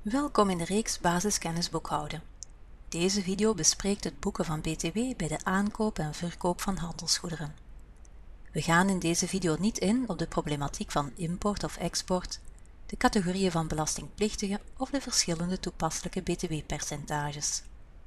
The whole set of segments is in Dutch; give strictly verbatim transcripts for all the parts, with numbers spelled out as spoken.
Welkom in de reeks Basiskennis boekhouden. Deze video bespreekt het boeken van B T W bij de aankoop en verkoop van handelsgoederen. We gaan in deze video niet in op de problematiek van import of export, de categorieën van belastingplichtigen of de verschillende toepasselijke B T W-percentages.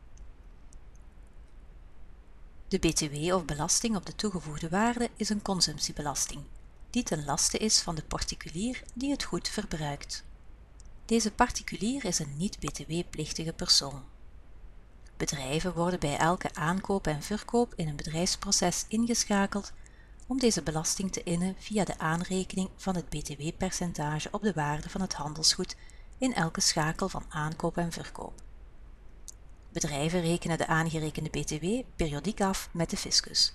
De B T W of belasting op de toegevoegde waarde is een consumptiebelasting, die ten laste is van de particulier die het goed verbruikt. Deze particulier is een niet-B T W-plichtige persoon. Bedrijven worden bij elke aankoop en verkoop in een bedrijfsproces ingeschakeld om deze belasting te innen via de aanrekening van het B T W-percentage op de waarde van het handelsgoed in elke schakel van aankoop en verkoop. Bedrijven rekenen de aangerekende B T W periodiek af met de fiscus.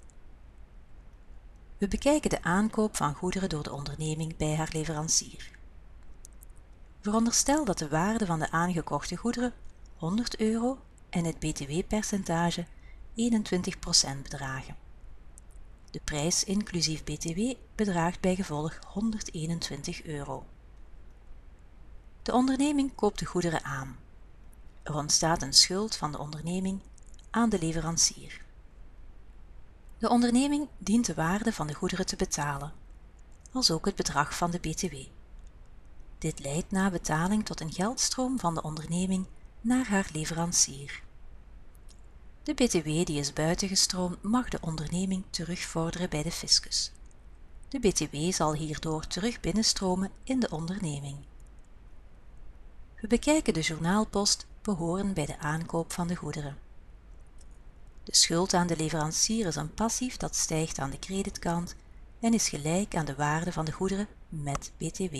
We bekijken de aankoop van goederen door de onderneming bij haar leverancier. Veronderstel dat de waarde van de aangekochte goederen honderd euro en het B T W-percentage eenentwintig procent bedragen. De prijs inclusief B T W bedraagt bijgevolg honderdeenentwintig euro. De onderneming koopt de goederen aan. Er ontstaat een schuld van de onderneming aan de leverancier. De onderneming dient de waarde van de goederen te betalen, als ook het bedrag van de B T W. Dit leidt na betaling tot een geldstroom van de onderneming naar haar leverancier. De B T W die is buitengestroomd mag de onderneming terugvorderen bij de fiscus. De B T W zal hierdoor terug binnenstromen in de onderneming. We bekijken de journaalpost behoren bij de aankoop van de goederen. De schuld aan de leverancier is een passief dat stijgt aan de creditkant en is gelijk aan de waarde van de goederen met B T W.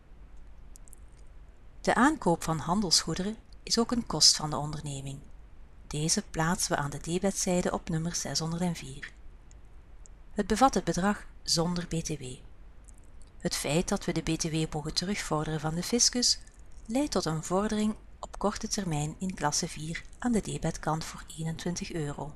De aankoop van handelsgoederen is ook een kost van de onderneming. Deze plaatsen we aan de debetzijde op nummer zeshonderdvier. Het bevat het bedrag zonder B T W. Het feit dat we de B T W mogen terugvorderen van de fiscus leidt tot een vordering op korte termijn in klasse vier aan de debetkant voor eenentwintig euro.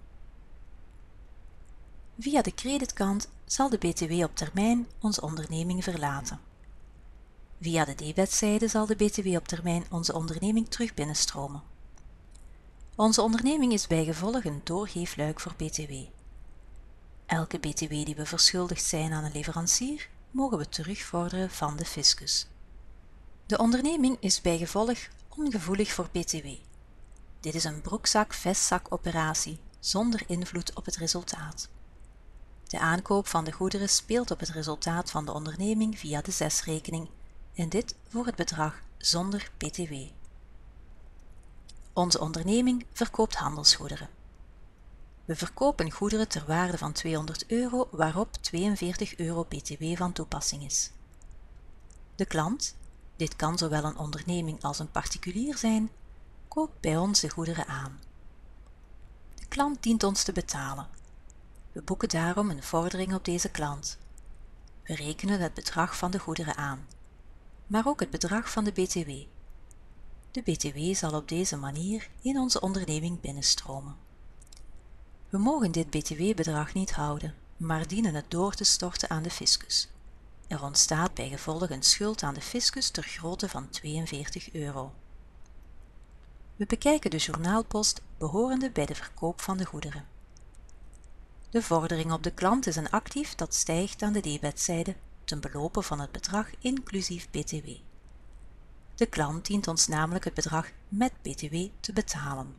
Via de creditkant zal de B T W op termijn onze onderneming verlaten. Via de debetzijde zal de B T W op termijn onze onderneming terug binnenstromen. Onze onderneming is bijgevolg een doorgeefluik voor B T W. Elke B T W die we verschuldigd zijn aan een leverancier, mogen we terugvorderen van de fiscus. De onderneming is bijgevolg ongevoelig voor B T W. Dit is een broekzak-vestzak-operatie zonder invloed op het resultaat. De aankoop van de goederen speelt op het resultaat van de onderneming via de zesrekening en dit voor het bedrag zonder B T W. Onze onderneming verkoopt handelsgoederen. We verkopen goederen ter waarde van tweehonderd euro waarop tweeënveertig euro B T W van toepassing is. De klant, dit kan zowel een onderneming als een particulier zijn, koopt bij ons de goederen aan. De klant dient ons te betalen. We boeken daarom een vordering op deze klant. We rekenen het bedrag van de goederen aan, maar ook het bedrag van de B T W. De B T W zal op deze manier in onze onderneming binnenstromen. We mogen dit B T W-bedrag niet houden, maar dienen het door te storten aan de fiscus. Er ontstaat bijgevolg een schuld aan de fiscus ter grootte van tweeënveertig euro. We bekijken de journaalpost behorende bij de verkoop van de goederen. De vordering op de klant is een actief dat stijgt aan de debetzijde ten belope van het bedrag inclusief B T W. De klant dient ons namelijk het bedrag met B T W te betalen.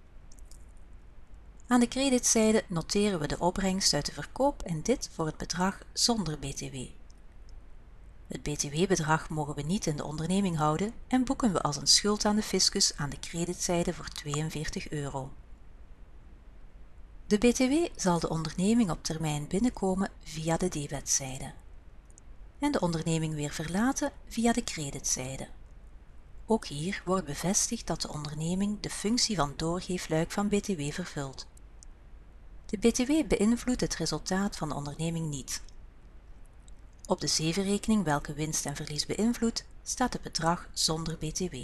Aan de creditzijde noteren we de opbrengst uit de verkoop en dit voor het bedrag zonder B T W. Het B T W-bedrag mogen we niet in de onderneming houden en boeken we als een schuld aan de fiscus aan de creditzijde voor tweeënveertig euro. De B T W zal de onderneming op termijn binnenkomen via de debetzijde en de onderneming weer verlaten via de creditzijde. Ook hier wordt bevestigd dat de onderneming de functie van doorgeefluik van B T W vervult. De B T W beïnvloedt het resultaat van de onderneming niet. Op de zevenrekening welke winst en verlies beïnvloedt, staat het bedrag zonder B T W.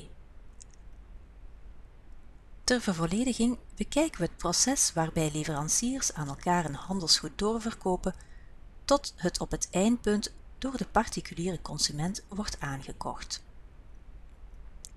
Ter vervollediging bekijken we het proces waarbij leveranciers aan elkaar een handelsgoed doorverkopen tot het op het eindpunt door de particuliere consument wordt aangekocht.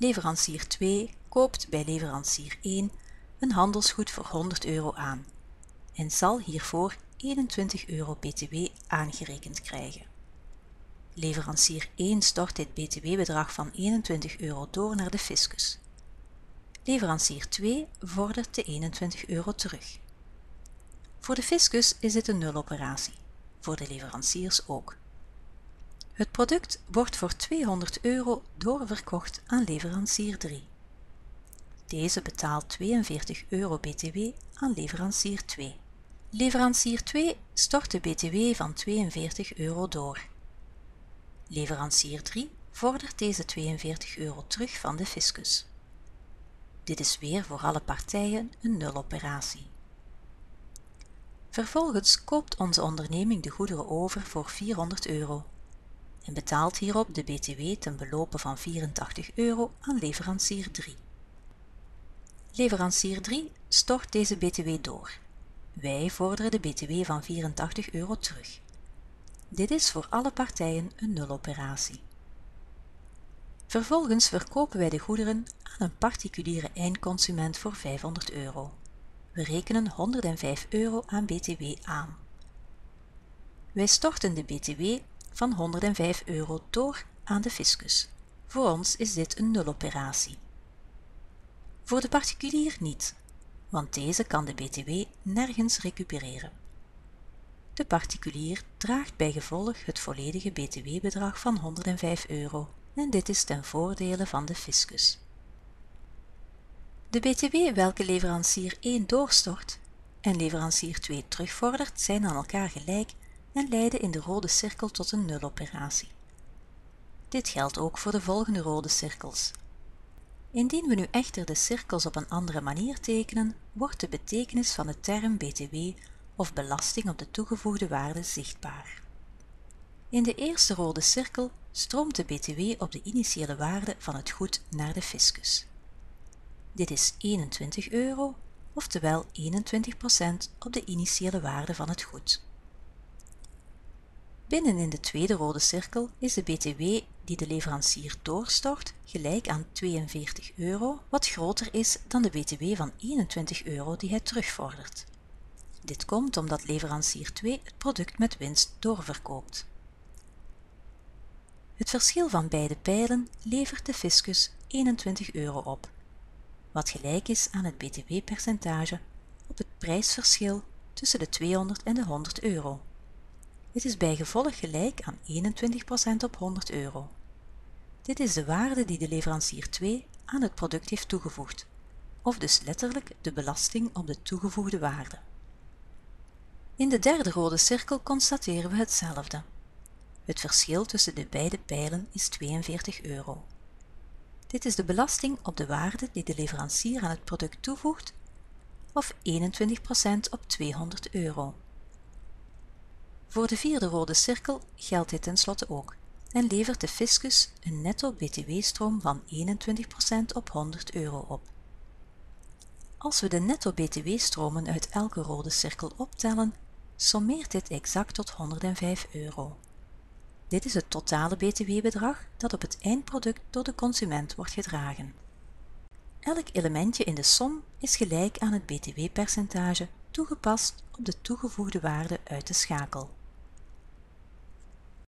Leverancier twee koopt bij leverancier één een handelsgoed voor honderd euro aan en zal hiervoor eenentwintig euro B T W aangerekend krijgen. Leverancier één stort dit B T W-bedrag van eenentwintig euro door naar de fiscus. Leverancier twee vordert de eenentwintig euro terug. Voor de fiscus is dit een nuloperatie, voor de leveranciers ook. Het product wordt voor tweehonderd euro doorverkocht aan leverancier drie. Deze betaalt tweeënveertig euro B T W aan leverancier twee. Leverancier twee stort de B T W van tweeënveertig euro door. Leverancier drie vordert deze tweeënveertig euro terug van de fiscus. Dit is weer voor alle partijen een nuloperatie. Vervolgens koopt onze onderneming de goederen over voor vierhonderd euro en betaalt hierop de B T W ten belope van vierentachtig euro aan leverancier drie. Leverancier drie stort deze B T W door. Wij vorderen de B T W van vierentachtig euro terug. Dit is voor alle partijen een nuloperatie. Vervolgens verkopen wij de goederen aan een particuliere eindconsument voor vijfhonderd euro. We rekenen honderdvijf euro aan B T W aan. Wij storten de B T W van honderdvijf euro door aan de fiscus. Voor ons is dit een nuloperatie. Voor de particulier niet, want deze kan de B T W nergens recupereren. De particulier draagt bij gevolg het volledige B T W-bedrag van honderdvijf euro en dit is ten voordele van de fiscus. De B T W welke leverancier één doorstort en leverancier twee terugvordert zijn aan elkaar gelijk en leiden in de rode cirkel tot een nuloperatie. Dit geldt ook voor de volgende rode cirkels. Indien we nu echter de cirkels op een andere manier tekenen, wordt de betekenis van de term B T W of belasting op de toegevoegde waarde zichtbaar. In de eerste rode cirkel stroomt de B T W op de initiële waarde van het goed naar de fiscus. Dit is eenentwintig euro, oftewel eenentwintig procent op de initiële waarde van het goed. Binnen in de tweede rode cirkel is de B T W die de leverancier doorstort gelijk aan tweeënveertig euro, wat groter is dan de B T W van eenentwintig euro die hij terugvordert. Dit komt omdat leverancier twee het product met winst doorverkoopt. Het verschil van beide pijlen levert de fiscus eenentwintig euro op, wat gelijk is aan het B T W-percentage op het prijsverschil tussen de tweehonderd en de honderd euro. Dit is bijgevolg gelijk aan eenentwintig procent op honderd euro. Dit is de waarde die de leverancier twee aan het product heeft toegevoegd, of dus letterlijk de belasting op de toegevoegde waarde. In de derde rode cirkel constateren we hetzelfde. Het verschil tussen de beide pijlen is tweeënveertig euro. Dit is de belasting op de waarde die de leverancier aan het product toevoegt, of eenentwintig procent op tweehonderd euro. Voor de vierde rode cirkel geldt dit tenslotte ook en levert de fiscus een netto B T W-stroom van eenentwintig procent op honderd euro op. Als we de netto B T W-stromen uit elke rode cirkel optellen, sommeert dit exact tot honderdvijf euro. Dit is het totale B T W-bedrag dat op het eindproduct door de consument wordt gedragen. Elk elementje in de som is gelijk aan het B T W-percentage toegepast op de toegevoegde waarde uit de schakel.